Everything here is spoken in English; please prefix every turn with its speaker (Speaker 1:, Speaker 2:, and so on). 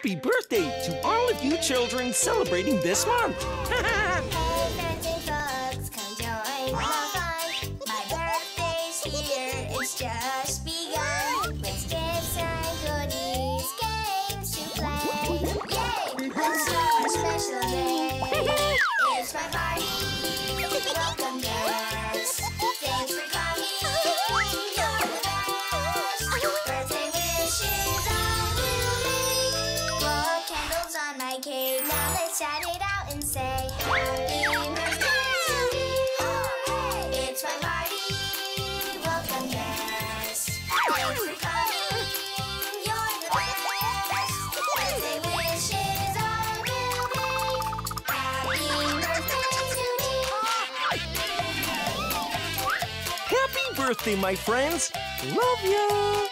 Speaker 1: Happy birthday to all of you children celebrating this month.
Speaker 2: Birthday folks, come join the fun. My birthday's here, it's just begun. With gifts and goodies, games to play. Yay! It's our special day. It's my party. Welcome guests. Thanks for coming. You're the best. Birthday wishes I will make. Blow candles on my cake. Now let's shout it out and say happy birthday to me. Hooray! It's my party. Welcome guests. Thanks for coming. You're the best. Birthday wishes I will make. Happy birthday to me.
Speaker 1: Happy birthday, my friends. Love ya.